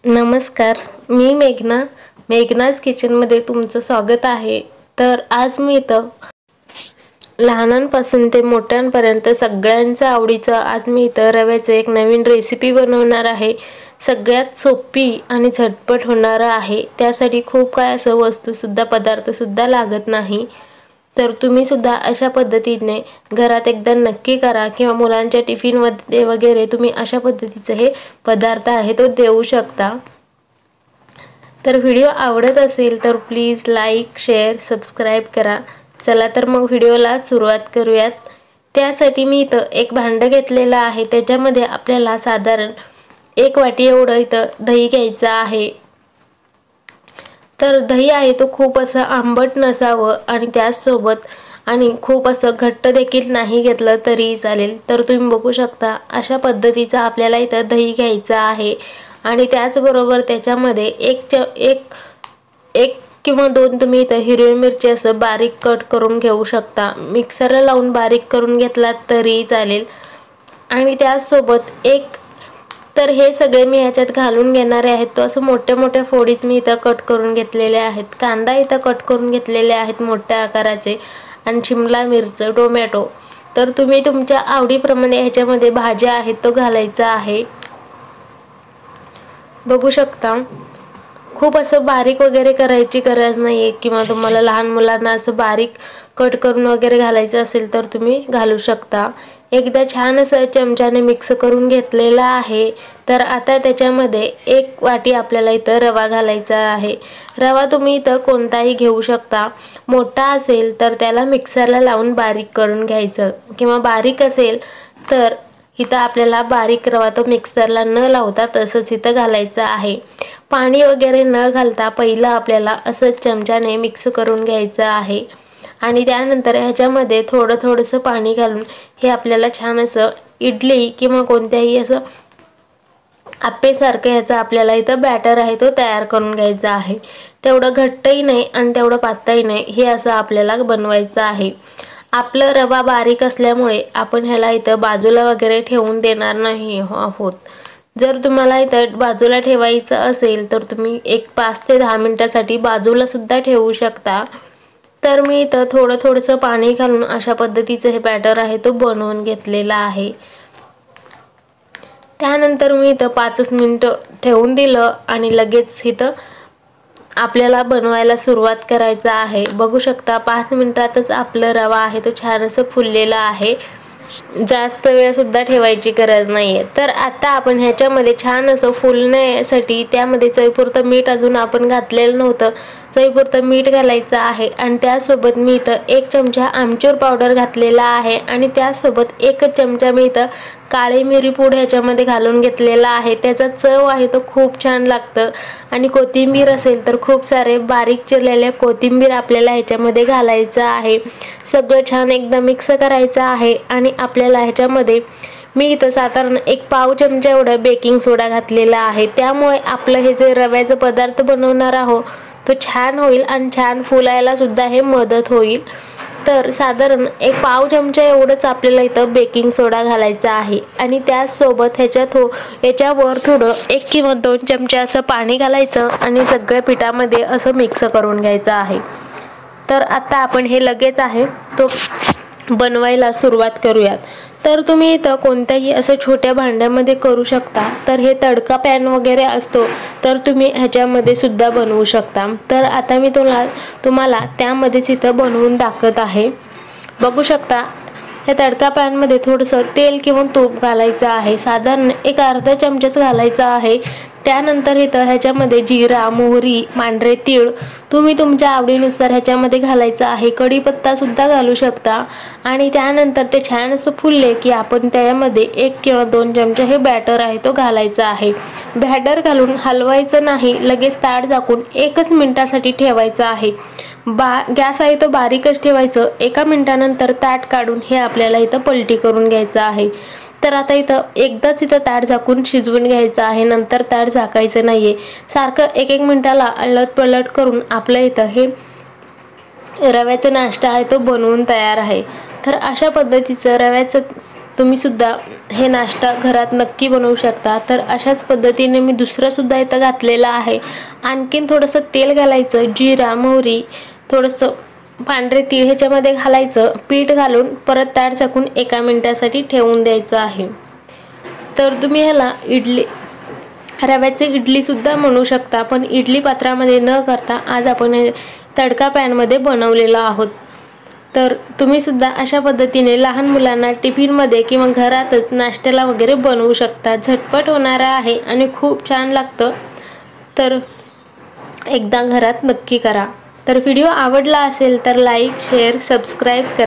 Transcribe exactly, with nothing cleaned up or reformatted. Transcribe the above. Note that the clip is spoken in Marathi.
नमस्कार, मी मेघना मेघनाज किचनमध्ये तुमचं स्वागत आहे। तर आज मी इथं लहानांपासून ते मोठ्यांपर्यंत सगळ्यांचं आवडीचं आज मी इथं रव्याचं एक नवीन रेसिपी बनवणार आहे। सगळ्यात सोपी आणि झटपट होणार आहे। त्यासाठी खूप काय असं वस्तू सुद्धा पदार्थ सुद्धा लागत नाही। तर तुम्ही सुद्धा अशा पद्धतीने घरात एकदा नक्की करा किंवा मुलांच्या टिफिन मध्ये वगैरे तुम्ही अशा पद्धतीचे हे पदार्थ आहे तो देऊ शकता। तर व्हिडिओ आवडत असेल तर प्लीज लाईक शेअर सबस्क्राइब करा। चला तर मग व्हिडिओला सुरुवात करूयात। त्यासाठी मी इथं एक भांडं घेतलेलं आहे। त्याच्यामध्ये आपल्याला साधारण एक वाटी एवढं इथं दही घ्यायचं आहे। तर दही आहे तो खूप असं आंबट नसावं आणि त्यासोबत आणि खूप असं घट्ट देखील नाही घेतलं तरी चालेल। तर तुम्ही बघू शकता अशा पद्धतीचा आपल्याला इथं दही घ्यायचं आहे आणि त्याचबरोबर त्याच्यामध्ये एक एक एक किंवा दोन तुम्ही इथं हिरवी मिरची असं बारीक कट करून घेऊ शकता। मिक्सरला लावून बारीक करून घेतलात तरी चालेल आणि त्यासोबत एक तर हे सगळे मी ह्याच्यात घालून घेणार आहे। तो असं मोठ्या मोठ्या फोडीच मी इथं कट करून घेतलेले आहेत। कांदा इथं कट करून घेतलेले आहेत मोठ्या आकाराचे आणि शिमला मिरची टोमॅटो तर तुम्ही तुमच्या आवडीप्रमाणे ह्याच्यामध्ये भाज्या आहेत तो घालायचा आहे। बघू शकता खूप असं बारीक वगैरे करायची गरज नाहीये किंवा तुम्हाला लहान मुलांना असं बारीक कट करून वगैरे घालायचं असेल तर तुम्ही घालू शकता। एकदा छान असं चमच्याने मिक्स करून घेतलेला आहे। तर आता त्याच्यामध्ये एक वाटी आपल्याला इथं रवा घालायचा आहे। रवा तुम्ही इथं कोणताही घेऊ शकता। मोठा असेल तर त्याला मिक्सरला लावून बारीक करून घ्यायचं किंवा बारीक असेल तर इथं आपल्याला बारीक रवा तो मिक्सरला न लावता तसंच इथं घालायचं आहे। पाणी वगैरे न घालता पहिलं आपल्याला असं चमच्याने मिक्स करून घ्यायचं आहे आणि त्यानंतर ह्याच्यामध्ये थोडं थोडंसं पाणी घालून हे आपल्याला छान असं इडली किंवा कोणत्याही असं आप्पेसारखं ह्याचा आपल्याला इथं बॅटर आहे तो तयार करून घ्यायचा आहे। तेवढं घट्टही नाही आणि तेवढं पातळही नाही हे असं आपल्याला बनवायचं आहे। आपलं रवा बारीक असल्यामुळे आपण ह्याला इथं बाजूला वगैरे ठेवून देणार नाही आहोत। जर तुम्हाला इथं बाजूला ठेवायचं असेल तर तुम्ही एक पाच ते दहा मिनिटासाठी बाजूला सुद्धा ठेवू शकता। तर मी इथं थोडं थोडंसं पाणी घालून अशा पद्धतीचं हे बॅटर आहे तो बनवून घेतलेला आहे। त्यानंतर मी इथं पाचच मिनिटं ठेवून दिलं आणि लगेच इथं आपल्याला बनवायला सुरुवात करायचं आहे। बघू शकता पाच मिनिटातच आपलं रवा आहे तो छान असं फुललेला आहे। जास्त वेळ सुद्धा ठेवायची गरज नाहीये। तर आता आपण ह्याच्यामध्ये छान असं फुलण्यासाठी त्यामध्ये चवीपुरतं मीठ अजून आपण घातलेलं नव्हतं। चवीपुरतं मीठ घालायचं आहे आणि त्यासोबत मी इथं एक चमचा आमचूर पावडर घातलेला आहे आणि त्यासोबत एकच चमचा मी इथं काळी मिरी पूड ह्याच्यामध्ये घालून घेतलेला आहे। त्याचा चव आहे तो खूप छान लागतं आणि कोथिंबीर असेल तर खूप सारे बारीक चिरलेले कोथिंबीर आपल्याला ह्याच्यामध्ये घालायचं आहे। सगळं छान एकदा मिक्स करायचं आहे आणि आपल्याला ह्याच्यामध्ये मी इथं साधारण एक पाव चमचा एवढं बेकिंग सोडा घातलेला आहे। त्यामुळे आपलं हे जे रव्याचं पदार्थ बनवणार आहोत तो छान होईल आणि छान फुलायला सुद्धा हे मदत होईल। तर साधारण एक पाव चमचा एवढंच आपल्याला इथं बेकिंग सोडा घालायचा आहे आणि त्याचसोबत ह्याच्यात हो याच्यावर थोडं एक किंवा दोन चमचे असं पाणी घालायचं आणि सगळ्या पिठामध्ये असं मिक्स करून घ्यायचं आहे। तर आता आपण हे लगेच आहे तो बनवायला सुरुवात करूयात। तर तुम्ही इथं कोणत्याही असं छोट्या भांड्यामध्ये करू शकता। तर हे तडका पॅन वगैरे असतो तर तुम्ही ह्याच्यामध्ये सुद्धा बनवू शकता। तर आता मी तुम्हाला तुम्हाला त्यामध्येच इथं बनवून दाखवत आहे। बघू शकता या तडका पॅनमध्ये थोडंसं तेल किंवा तूप घालायचं आहे। साधारण एक अर्धा चमचाच घालायचा आहे। त्यानंतर इथं ह्याच्यामध्ये जिरा मोहरी पांढरे तीळ तुम्ही तुमच्या आवडीनुसार ह्याच्यामध्ये घालायचं आहे। कढीपत्ता सुद्धा घालू शकता आणि त्यानंतर ते छान असं फुलले की आपण त्यामध्ये एक किंवा दोन चमचे हे बॅटर आहे तो घालायचा आहे। बॅटर घालून हलवायचं नाही, लगेच ताट झाकून एकच मिनिटासाठी ठेवायचं आहे। बा गॅस आहे तो बारीकच ठेवायचं। एका मिनिटानंतर ताट काढून हे आपल्याला इथं पलटी करून घ्यायचं आहे। तर आता इथं एकदाच इथं ताट झाकून शिजवून घ्यायचं आहे, नंतर ताट झाकायचं नाहीये। सारखं एक एक मिनिटाला अलट पलट करून आपल्या इथं हे रव्याचा नाश्ता आहे तो बनवून तयार आहे। तर अशा पद्धतीचं रव्याचं तुम्हीसुद्धा हे नाश्ता घरात नक्की बनवू शकता। तर अशाच पद्धतीने मी दुसरंसुद्धा इथं घातलेलं आहे। आणखीन थोडंसं तेल घालायचं, जिरा, मोहरी, थोडंसं पांढरे तीळ ह्याच्यामध्ये घालायचं, पीठ घालून परत ताट झाकून एका मिनिटासाठी ठेवून द्यायचं आहे। तर तुम्ही ह्याला इडली रव्याचे इडलीसुद्धा म्हणू शकता, पण इडली पात्रामध्ये न करता आज आपण हे तडका पॅनमध्ये बनवलेलं आहोत। तर तुम्हीसुद्धा अशा पद्धतीने लहान मुलांना टिफिनमध्ये किंवा घरातच नाश्त्याला वगैरे बनवू शकता। झटपट होणारा आहे आणि खूप छान लागतं। तर एकदा घरात नक्की करा। तर व्हिडिओ आवडला असेल तर लाईक, शेअर, सबस्क्राईब करा।